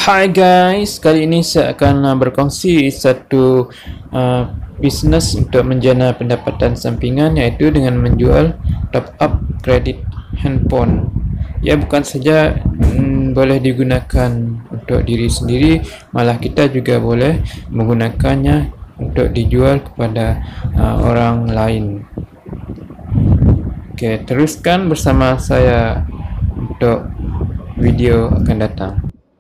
Hai guys, kali ini saya akan berkongsi satu bisnes untuk menjana pendapatan sampingan, iaitu dengan menjual top up kredit handphone. Ya, bukan saja boleh digunakan untuk diri sendiri, malah kita juga boleh menggunakannya untuk dijual kepada orang lain. Oke, teruskan bersama saya untuk video akan datang.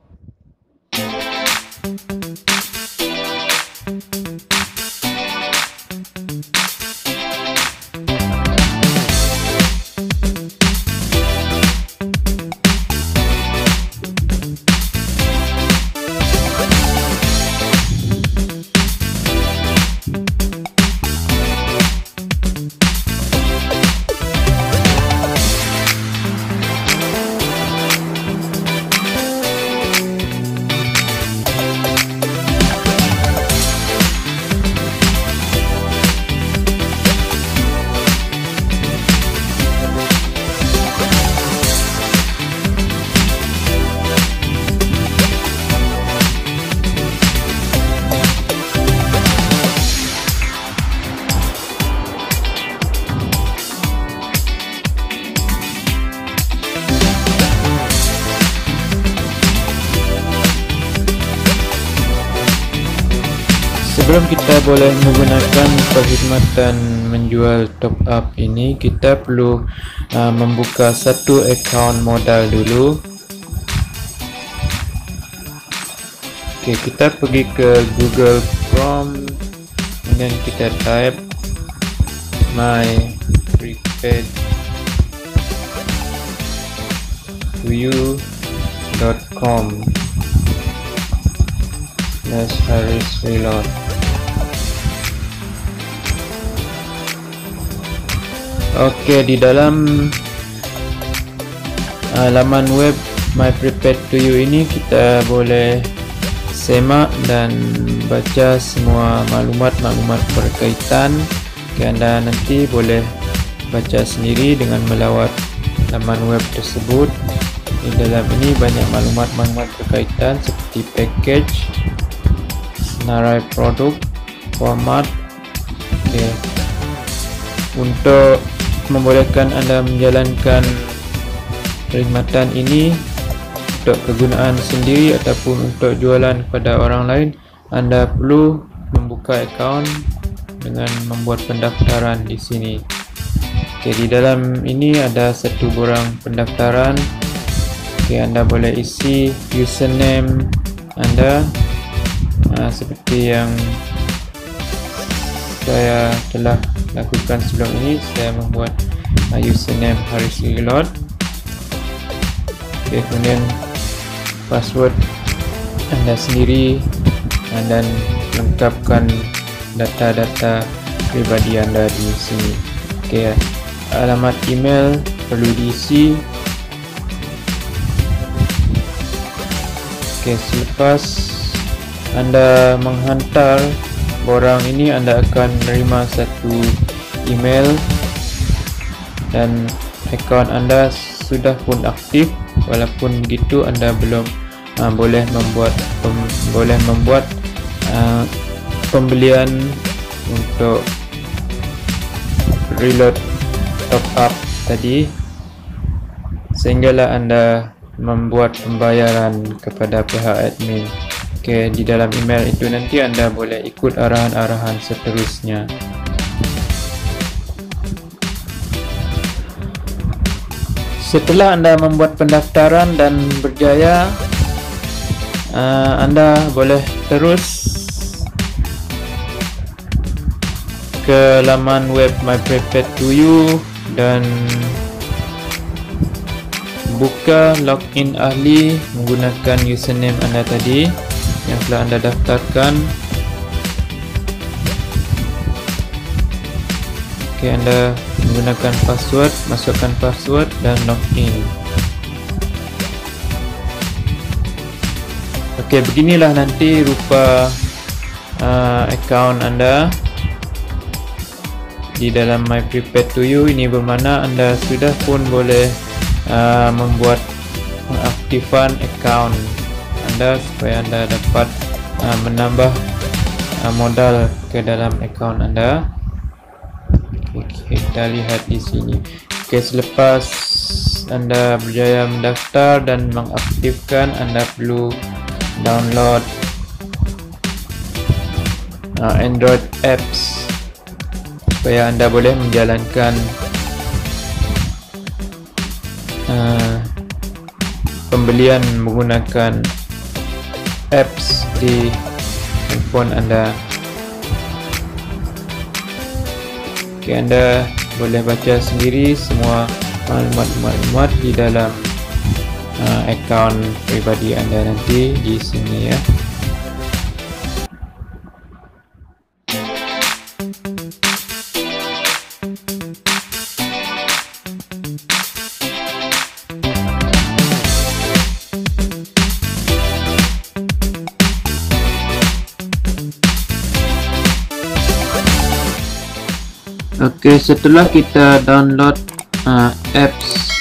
Sebelum kita boleh menggunakan perkhidmatan menjual top up ini, kita perlu membuka satu akaun modal dulu. Oke, kita pergi ke Google Chrome, kemudian kita type myprepaid2you.com /reload. Oke, di dalam laman web myprepaid2you ini kita boleh semak dan baca semua maklumat-maklumat berkaitan. Oke, Anda nanti boleh baca sendiri dengan melawat laman web tersebut. Di dalam ini banyak maklumat-maklumat berkaitan seperti package, senarai produk, format. Oke, untuk membolehkan Anda menjalankan perkhidmatan ini untuk kegunaan sendiri ataupun untuk jualan kepada orang lain, Anda perlu membuka akaun dengan membuat pendaftaran di sini. Oke, di dalam ini ada satu borang pendaftaran. Oke, Anda boleh isi username Anda seperti yang saya telah lakukan sebelum ini. Saya membuat username Haris Reload. Oke, kemudian password Anda sendiri dan lengkapkan data-data pribadi Anda di sini. Oke, alamat email perlu diisi. Oke, selepas Anda menghantar borang ini, Anda akan menerima satu email dan akaun Anda sudah pun aktif. Walaupun begitu, Anda belum boleh membuat pembelian untuk reload top up tadi, sehinggalah Anda membuat pembayaran kepada pihak admin. Oke, di dalam email itu nanti Anda boleh ikut arahan-arahan seterusnya. Setelah Anda membuat pendaftaran dan berjaya, Anda boleh terus ke laman web myprepaid2you dan buka login ahli menggunakan username Anda tadi yang telah Anda daftarkan. Oke, Anda menggunakan password, masukkan password dan login. Oke, beginilah nanti rupa akaun Anda di dalam myprepaid2you. Ini bermakna Anda sudah pun boleh membuat pengaktifan akaun anda supaya anda dapat menambah modal ke dalam akaun anda. Kita lihat di sini. Selepas anda berjaya mendaftar dan mengaktifkan, anda perlu download Android apps supaya anda boleh menjalankan pembelian menggunakan apps di handphone anda. Anda boleh baca sendiri semua maklumat-maklumat di dalam akaun pribadi anda nanti di sini ya. Oke, setelah kita download apps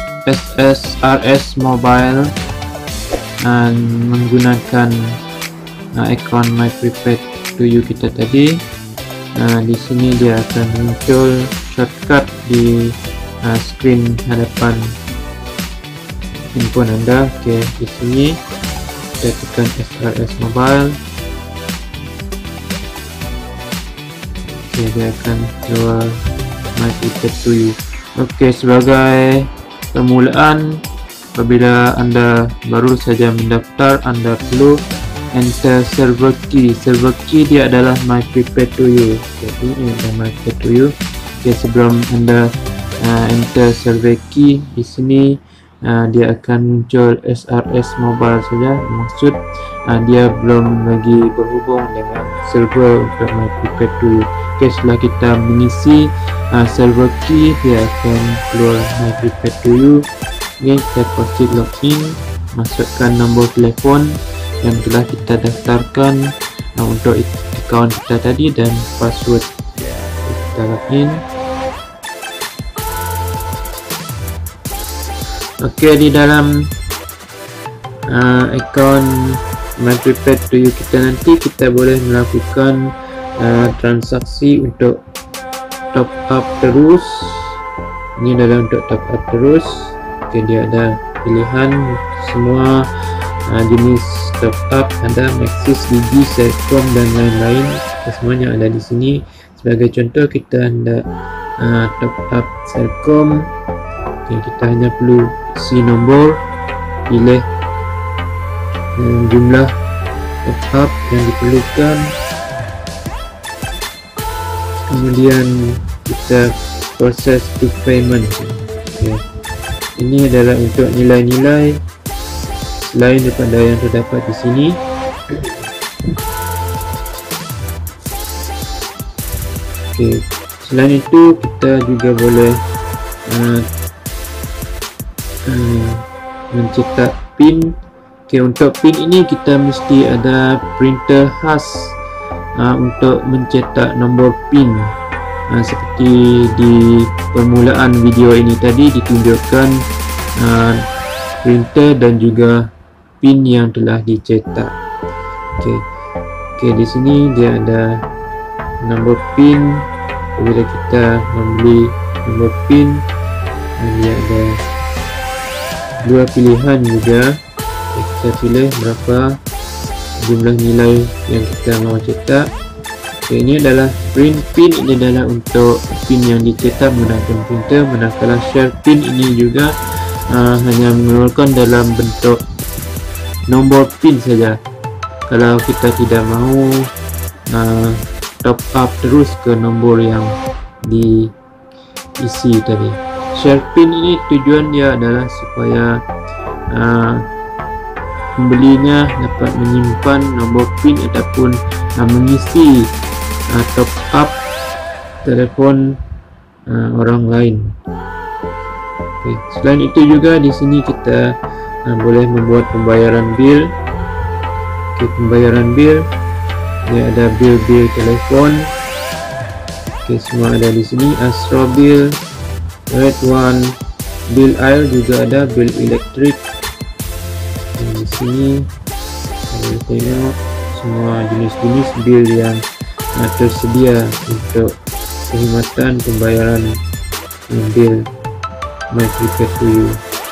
SRS Mobile dan menggunakan account My Prepaid to You kita tadi, di sini dia akan muncul shortcut di screen hadapan handphone anda. Oke, di sini kita tekan SRS Mobile. Dia akan keluar My Prepaid to You. Oke, sebagai permulaan, apabila anda baru saja mendaftar, anda perlu enter server key. Server key dia adalah My Prepaid to You. Jadi ini adalah My Prepaid to You. Oke, sebelum anda enter server key, di sini dia akan muncul SRS Mobile saja. Maksud dia belum lagi berhubung dengan server untuk My Prepaid to You. Oke, setelah kita mengisi server key, dia akan keluar My Prepaid to You. Oke, kita proceed login, masukkan nombor telefon yang telah kita daftarkan untuk akaun kita tadi dan password. Kita login. Oke, di dalam akaun My Prepaid to You kita nanti, kita boleh melakukan transaksi untuk top up terus. Ini adalah untuk top up terus. Oke, dia ada pilihan semua jenis top up, ada Maxis, Digi, Celcom dan lain-lain. Semuanya ada di sini. Sebagai contoh, kita hendak top up Celcom. Oke, kita hanya perlu isi nombor, pilih jumlah top up yang diperlukan, kemudian kita proses to payment. Okay. Ini adalah untuk nilai-nilai selain daripada yang terdapat di sini. Okay. Selain itu, kita juga boleh mencetak PIN. Okay, untuk PIN ini kita mesti ada printer khas untuk mencetak nombor PIN. Seperti di permulaan video ini tadi ditunjukkan printer dan juga PIN yang telah dicetak. Okey, di sini dia ada nombor PIN. Bila kita membeli nombor PIN, dia ada dua pilihan juga. Kita pilih berapa jumlah nilai yang kita mahu cetak. Okay, ini adalah print PIN. Ini adalah untuk PIN yang dicetak menggunakan printer. Manakala share PIN ini juga hanya mengeluarkan dalam bentuk nombor PIN saja. Kalau kita tidak mahu top up terus ke nombor yang diisi tadi. Share PIN ini tujuan dia adalah supaya pembelinya dapat menyimpan nombor PIN ataupun mengisi top up telefon orang lain. Okay. Selain itu juga di sini kita boleh membuat pembayaran bil. Okay, pembayaran bil, dia ada bil-bil telefon. Okay, semua ada di sini. Astro Bill, Red One, bil air juga ada, bil elektrik. Di sini boleh tengok semua jenis-jenis bil yang tersedia untuk perkhidmatan pembayaran bil My Prepaid to You.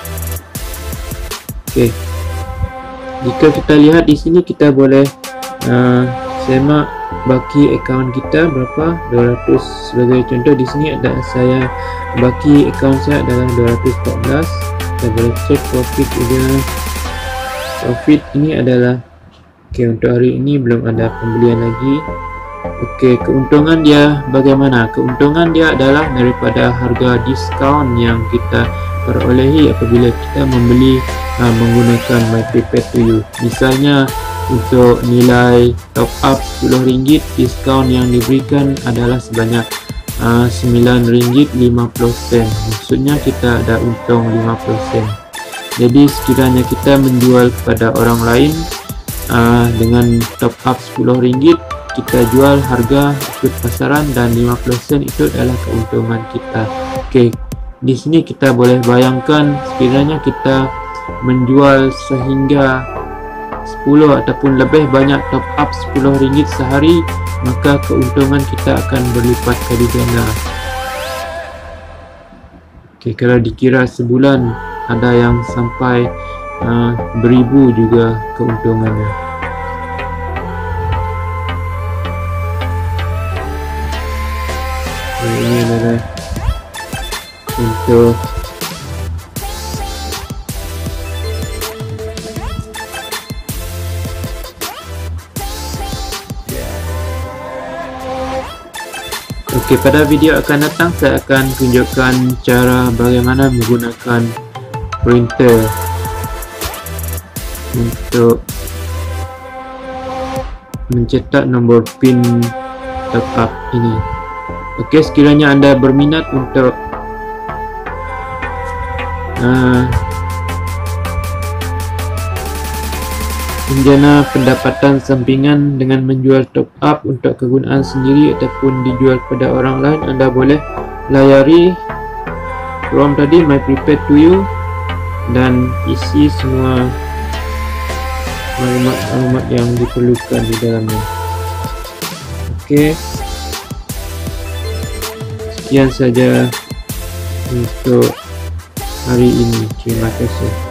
Okey, jika kita lihat di sini, kita boleh semak baki akaun kita berapa, 200. Sebagai contoh di sini ada saya baki akaun saya adalah 214. Kita boleh cek profit dia. Profit ini adalah untuk hari ini belum ada pembelian lagi. Keuntungan dia bagaimana? Keuntungan dia adalah daripada harga diskaun yang kita perolehi apabila kita membeli menggunakan My Prepaid to You. Misalnya untuk nilai top up RM10, diskaun yang diberikan adalah sebanyak RM9.50. Maksudnya kita ada untung 50 sen. Jadi sekiranya kita menjual kepada orang lain dengan top up RM10, kita jual harga ikut pasaran dan 50 sen itu adalah keuntungan kita. Di sini kita boleh bayangkan sekiranya kita menjual sehingga 10 ataupun lebih banyak top up RM10 sehari, maka keuntungan kita akan berlipat kali ganda. Kalau dikira sebulan, ada yang sampai beribu juga keuntungannya. Ini adalah untuk pada video akan datang saya akan tunjukkan cara bagaimana menggunakan printer untuk mencetak nombor PIN top up ini. Sekiranya anda berminat untuk menjana pendapatan sampingan dengan menjual top up untuk kegunaan sendiri ataupun dijual kepada orang lain, anda boleh layari form tadi My Prepaid to You dan isi semua maklumat-maklumat yang diperlukan di dalamnya. Sekian saja untuk hari ini. Terima kasih.